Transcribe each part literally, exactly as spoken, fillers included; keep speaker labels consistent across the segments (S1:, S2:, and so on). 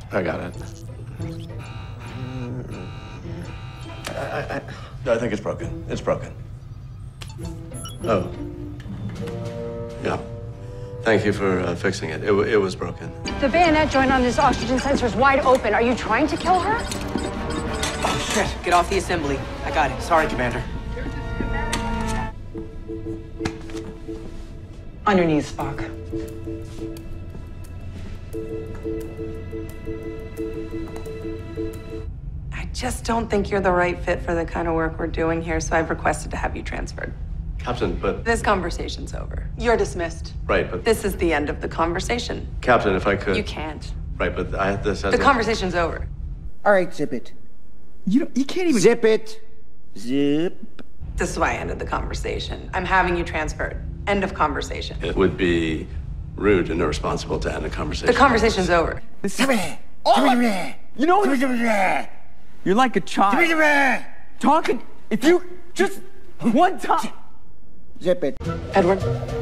S1: I got it. I, I, I, I think it's broken. It's broken. Oh. Yeah. Thank you for uh, fixing it. It, w it was broken.
S2: The bayonet joint on this oxygen sensor is wide open. Are you trying to kill her?
S3: Oh, shit. Get off the assembly. I got it. Sorry, Commander. On your knees, Spock. I just don't think you're the right fit for the kind of work we're doing here, so I've requested to have you transferred.
S1: Captain, but...
S3: This conversation's over. You're dismissed.
S1: Right, but...
S3: This is the end of the conversation.
S1: Captain, if I could...
S3: You can't.
S1: Right, but I had this as
S3: The
S1: a...
S3: conversation's over.
S4: All right, zip it.
S5: You don't, you can't even...
S4: Zip it. Zip.
S3: This is why I ended the conversation. I'm having you transferred. End of conversation.
S1: It would be rude and irresponsible to end a conversation.
S3: The conversation's over.
S4: Zip it. Oh,
S5: You know what? You're like a child. Talking... If you... Just one time...
S4: Zip it.
S3: Edward,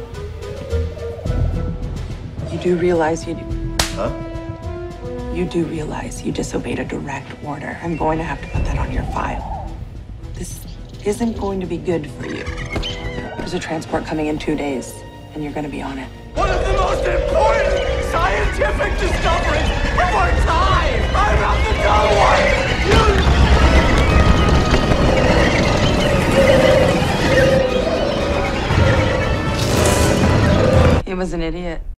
S3: you do realize you do...
S1: Huh?
S3: You do realize you disobeyed a direct order. I'm going to have to put that on your file. This isn't going to be good for you. There's a transport coming in two days, and you're going to be on it.
S5: One of the most important scientific discoveries of our time! I'm not the dumb one! You...
S3: He was an idiot.